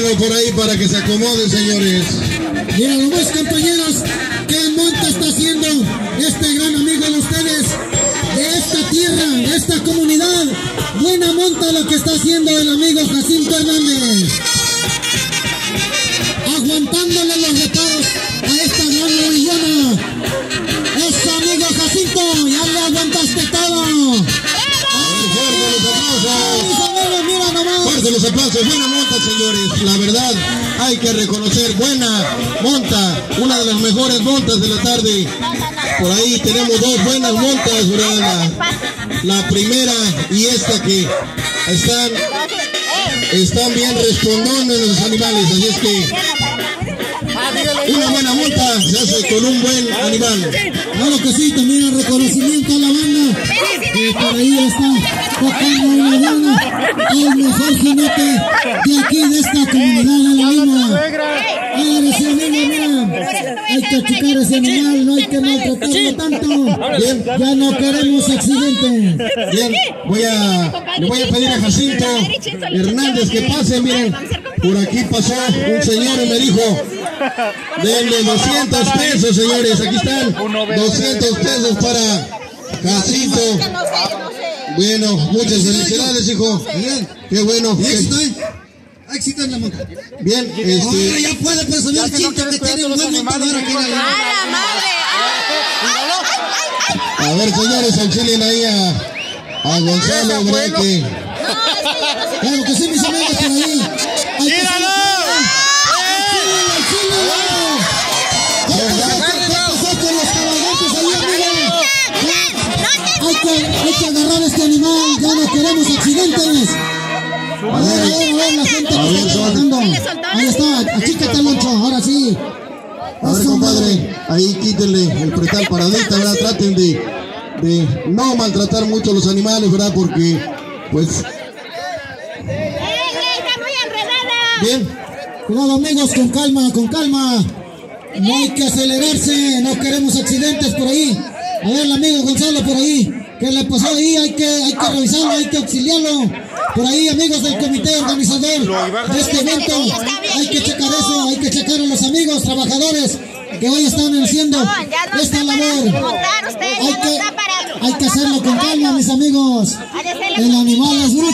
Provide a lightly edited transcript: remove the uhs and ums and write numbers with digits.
Bueno, por ahí para que se acomoden, señores. Mira nomás, compañeros, qué monta está haciendo este gran amigo de ustedes, de esta tierra, de esta comunidad. Buena monta lo que está haciendo el amigo Jacinto Hernández. Aguantándole los reparos a esta gran novillona. Eso, amigo Jacinto, ya le aguantaste todo. Fuerte los aplausos, buena monta, señores. La verdad, hay que reconocer, buena monta, una de las mejores montas de la tarde. Por ahí tenemos dos buenas montas, ¿verdad? La primera y esta que están bien respondones los animales, así es que una buena monta se hace con un buen animal. Claro que sí, también el reconocimiento a la banda que por ahí está tocando una banda, el mejor jinete de aquí, de esta comunidad de la Lima. Ahora sí, amigo, mira, hay que achicar ese animal, no hay que maltratarlo tanto. Bien, ya no queremos accidentes. Bien, le voy a pedir a Jacinto Hernández que pase, miren, por aquí pasó un señor y me dijo, denle 200 pesos, señores, aquí están, 200 pesos para Jacinto. Bueno, muchas felicidades, hijo. Bien, qué bueno. Éxito en la monta. Bien, Ahora ya puede presumir el Chinto que tiene un buen montador aquí en la Lima. a ver, señores, auxilien ahí a Gonzalo, ¿verdad que? Claro que sí, mis amigos, por ahí. ¡Míralo! Hay que agarrar este animal, ya no queremos accidentes. A ver, la gente que está trabajando. Ahí está, achícate, Loncho, ahora sí. A ver, compadre, ahí quítenle el pretal paradita, ¿verdad? Traten de no maltratar mucho a los animales, ¿verdad? Porque, pues... ¡Está muy enredada! Bien. Cuidado, amigos, con calma, con calma. No hay que acelerarse, no queremos accidentes por ahí. A ver, el amigo Gonzalo por ahí. ¿Qué le pasó ahí? Hay que revisarlo, hay que auxiliarlo. Por ahí, amigos del comité organizador de este evento, hay que checar eso, hay que checar a los amigos trabajadores que hoy están haciendo esta labor. Hay que hacerlo con calma, mis amigos. El animal es bruto.